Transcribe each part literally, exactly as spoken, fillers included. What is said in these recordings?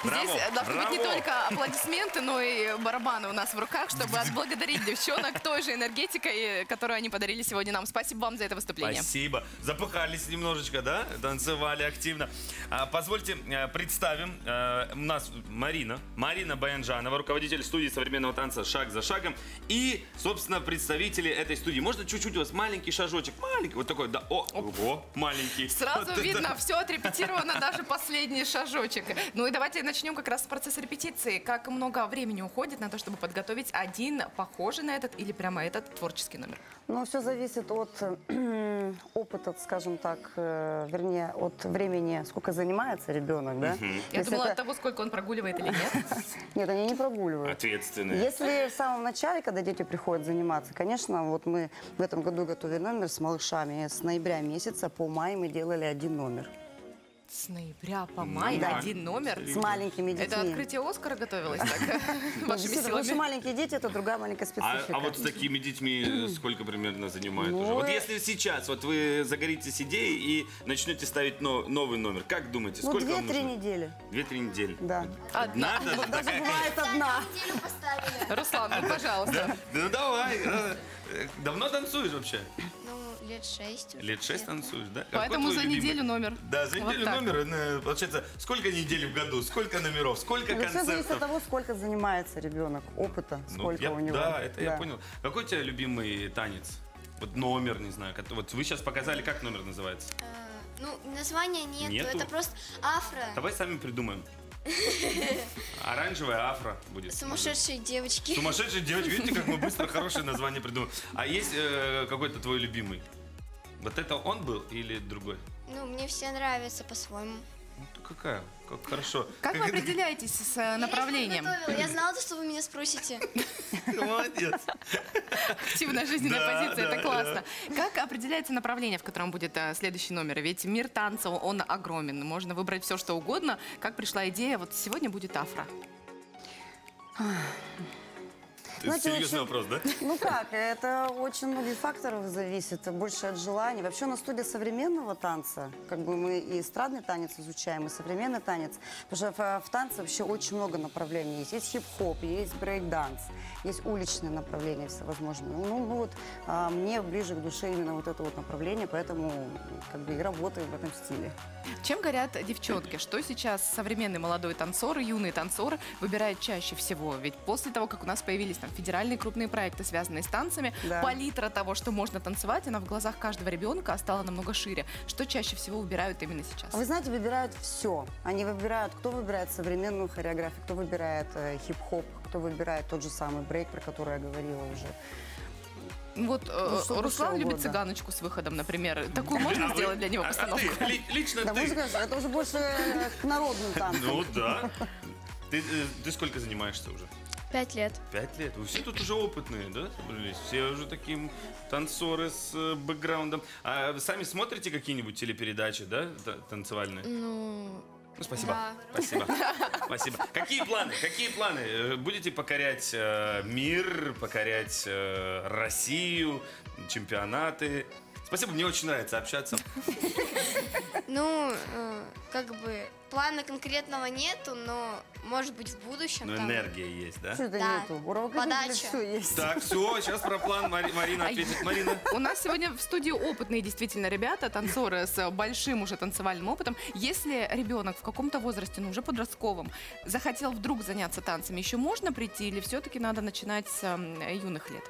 Браво, Здесь должны браво. быть не только аплодисменты, но и барабаны у нас в руках, чтобы отблагодарить девчонок той же энергетикой, которую они подарили сегодня нам. Спасибо вам за это выступление. Спасибо. Запыхались немножечко, да? Танцевали активно. А, позвольте, а, представим. А, у нас Марина. Марина Баянжанова, руководитель студии современного танца «Шаг за шагом». И, собственно, представители этой студии. Можно чуть-чуть у вас маленький шажочек? Маленький. Вот такой, да. О, ого, маленький. Сразу Вот видно, это. все отрепетировано, даже последний шажочек. Ну и давайте начнем как раз с процесса репетиции. Как много времени уходит на то, чтобы подготовить один похожий на этот или прямо этот творческий номер? Ну, все зависит от э, опыта, скажем так, э, вернее, от времени, сколько занимается ребенок, да? Мгм. Я Если думала это- от того, сколько он прогуливает или нет. Нет, они не прогуливают. Ответственные. Если в самом начале, когда дети приходят заниматься, конечно, вот мы в этом году готовили номер с малышами. С ноября месяца по май мы делали один номер. С ноября по май Да. один номер. С маленькими детьми. Это открытие Оскара готовилось так? Ну, Вашими действительно, потому что силами? маленькие дети – это другая маленькая А, специфика. а вот с такими детьми сколько примерно занимает Ну, уже? Вот э- если сейчас вот вы загоритесь идеей и начнете ставить но- новый номер, как думаете, Ну, сколько вам две-три нужно? недели. Две-три недели. Да. Одна. Надо? Вот даже бывает одна. Неделю поставили. Руслан, ну пожалуйста. Да, ну давай. э, э, Давно танцуешь вообще? Ну, лет шесть уже. Лет шесть где-то. танцуешь, да? Какой Поэтому твой за любимый? неделю номер. Да, за Вот неделю так номер. э, Получается, сколько недель в году, сколько номеров, сколько Все зависит от концертов? того, сколько занимается ребенок, опыта, Ну, сколько я- у него. Да, это я понял. Какой у тебя любимый танец? Вот номер, не знаю. как- Вот вы сейчас показали, как номер называется? Э, Ну, названия нету, Нету? это просто афро. Давай сами придумаем. Оранжевая афро будет. Сумасшедшие девочки. Сумасшедшие девочки. Видите, как мы быстро хорошее название придумали. А есть э, какой-то твой любимый? Вот это он был или другой? Ну, мне все нравятся по-своему. Ну, ты какая? Как хорошо. Как вы это- определяетесь с э, направлением? Я готовила, я знала, что вы меня спросите. Молодец. Активная жизненная Да, позиция, да, это классно. Как определяется направление, в котором будет э, следующий номер? Ведь мир танца, он огромен. Можно выбрать все, что угодно. Как пришла идея, вот сегодня будет афро? Это Знаете, серьезный очень- вопрос, да? Ну как, это очень многих факторов зависит, больше от желаний. Вообще на студии современного танца, как бы мы и эстрадный танец изучаем, и современный танец, потому что в, в танце вообще очень много направлений есть. Есть хип-хоп, есть брейк-данс, есть уличные направления всевозможные. Ну, ну вот а, мне ближе к душе именно вот это вот направление, поэтому как бы и работаем в этом стиле. Чем горят девчонки? Что сейчас современный молодой танцор, юный танцор выбирает чаще всего? Ведь после того, как у нас появились там федеральные крупные проекты, связанные с танцами, Да. палитра того, что можно танцевать, она в глазах каждого ребенка стала намного шире. Что чаще всего выбирают именно сейчас? Вы знаете, выбирают все. Они выбирают, кто выбирает современную хореографию, кто выбирает э, хип-хоп, кто выбирает тот же самый брейк, про который я говорила уже. Вот э, Ну, что Руслан душе любит угодно. цыганочку с выходом, например. Такую можно А вы- сделать для него а- а постановку? ты, ли- лично Да, ты. музыка, это уже больше э, к народным танцам. Ну да. Ты, э, ты сколько занимаешься уже? Пять лет. Пять лет. Вы все тут уже опытные, да, собрались? Все уже такие танцоры с э, бэкграундом. А вы сами смотрите какие-нибудь телепередачи, да, та- танцевальные? Ну, Ну, спасибо. да. Спасибо. Спасибо. Какие планы? Какие планы? Э, Будете покорять э, мир, покорять э, Россию, чемпионаты? Спасибо, мне очень нравится общаться. Ну, э, как бы плана конкретного нету, но может быть в будущем. Но там. энергия есть, да? Что это Да. нету? У руководителя Подача. все есть. Так, все, сейчас про план Мари- Марина А ответит. Марина. У нас сегодня в студии опытные действительно ребята, танцоры с большим уже танцевальным опытом. Если ребенок в каком-то возрасте, ну уже подростковом, захотел вдруг заняться танцами, еще можно прийти или все-таки надо начинать с м, юных лет?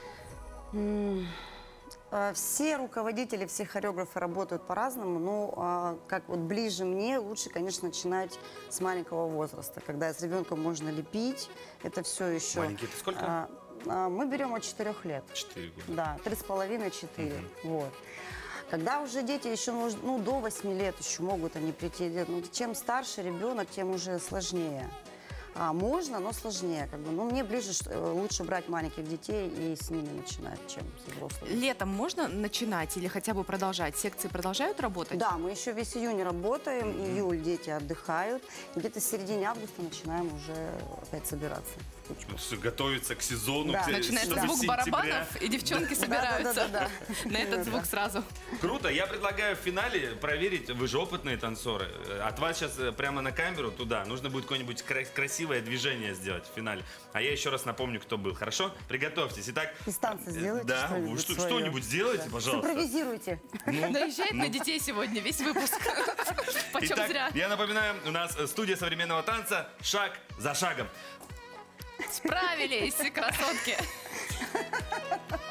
А, Все руководители, все хореографы работают по-разному, но а, как вот ближе мне, лучше, конечно, начинать с маленького возраста, когда с ребенком можно лепить, это все еще... Маленький это сколько? А, а, мы берем от четырех лет. Четыре года. Да, три с половиной, четыре. Вот. Когда уже дети еще, может, ну, до восьми лет еще могут они прийти. Ну, чем старше ребенок, тем уже сложнее. А, можно, но сложнее. Как бы. Ну, мне ближе, что, э, лучше брать маленьких детей и с ними начинать, чем с взрослыми. Летом можно начинать или хотя бы продолжать? Секции продолжают работать? Да, мы еще весь июнь работаем, июль дети отдыхают. И где-то в середине августа начинаем уже опять собираться. штучку. Готовится к сезону. Да. к- Начинается чтобы звук с сентября. барабанов, и девчонки собираются Да-да-да-да-да. на этот звук сразу. Круто. Я предлагаю в финале проверить, вы же опытные танцоры. От вас сейчас прямо на камеру туда нужно будет какое-нибудь кра- красивое движение сделать в финале. А я еще раз напомню, кто был. Хорошо? Приготовьтесь. Итак, Из танца сделайте да, что-нибудь вы что- свое. что-нибудь сделайте, Да. пожалуйста. Симпровизируйте. Наезжает на детей сегодня весь выпуск. Почем Итак, зря. я напоминаю, у нас студия современного танца «Шаг за шагом». Справились, красотки.